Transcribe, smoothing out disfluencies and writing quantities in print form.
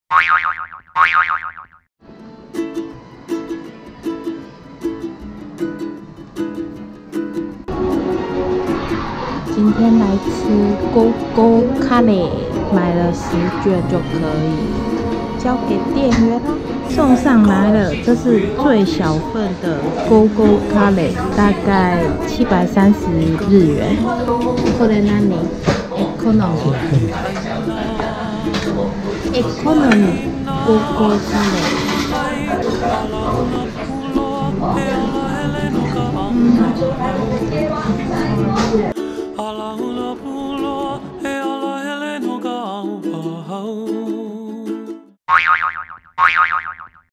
今天来吃勾勾咖喱，买了10卷就可以交给店员啦。送上来了，这是最小份的勾勾咖喱，大概730日元。これ何？エコノミー勾勾咖喱。